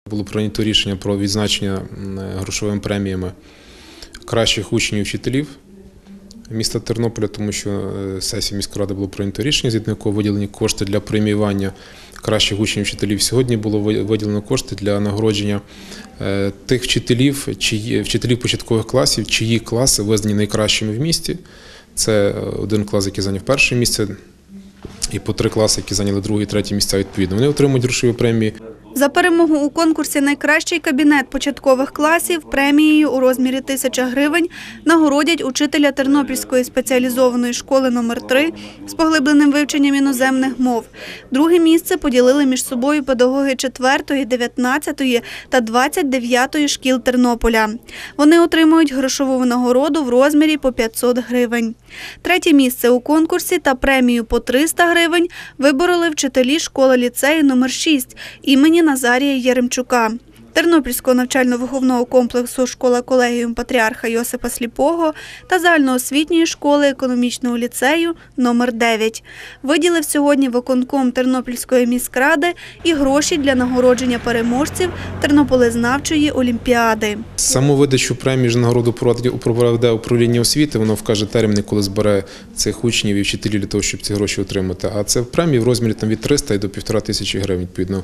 Було прийнято рішення про відзначення грошовими преміями кращих учнів і вчителів міста Тернополя, тому що сесії міської ради було прийнято рішення, згідно якого виділені кошти для преміювання кращих учнів і вчителів. Сьогодні було виділено кошти для нагородження тих вчителів початкових класів, чиї класи визнані найкращими в місті. Це один клас, який зайняв перше місце, і по 3 класи, які зайняли друге і третє місця відповідно. Вони отримують грошові премії. За перемогу у конкурсі «Найкращий кабінет початкових класів» премією у розмірі 1000 гривень нагородять учителя Тернопільської спеціалізованої школи номер 3 з поглибленим вивченням іноземних мов. Друге місце поділили між собою педагоги 4-ї, 19-ї та 29-ї шкіл Тернополя. Вони отримують грошову нагороду в розмірі по 500 гривень. Третє місце у конкурсі та премію по 300 гривень вибороли вчителі школи-ліцею номер 6 імені Назарія Яремчука, Тернопільського навчально-виховного комплексу «Школа-колегіум Патріарха Йосипа Сліпого» та загальноосвітньої школи економічного ліцею номер 9. Виділив сьогодні виконком Тернопільської міськради і гроші для нагородження переможців Тернополезнавчої олімпіади. Саму видачу премії нагороду проведе управління освіти, воно вкаже терміни, коли збере цих учнів і вчителів для того, щоб ці гроші отримати. А це премії в розмірі від 300 до 1500 гривень, відповідно,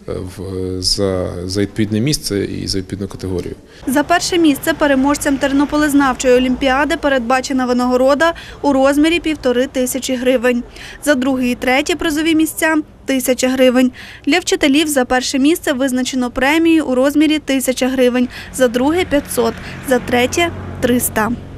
за відповідне місце і за відповідну категорію. За перше місце переможцям Тернополезнавчої олімпіади передбачена винагорода у розмірі 1500 гривень. За друге і третє призові місця – 1000 гривень. Для вчителів за перше місце визначено премію у розмірі 1000 гривень, за друге – 500, за третє – 300.